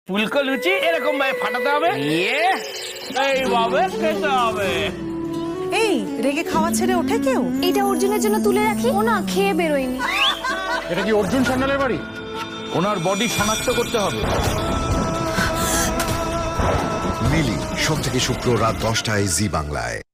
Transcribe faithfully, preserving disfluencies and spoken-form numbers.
ফুলকো লুচি এরকম ভাবে ফাটাতে হবে, নিয়ে এইভাবে খেতে হবে। এই রেগে খাওয়া ছেড়ে ওঠে কেউ? এটা অর্জুনের জন্য তুলে রাখি, ও না খেয়ে বেরোয়নি। এটা কি অর্জুন সান্যালের বাড়ি? ওনার বডি শনাক্ত করতে হবে। মিলি সোম থেকে শুক্র রাত দশটায় জি বাংলায়।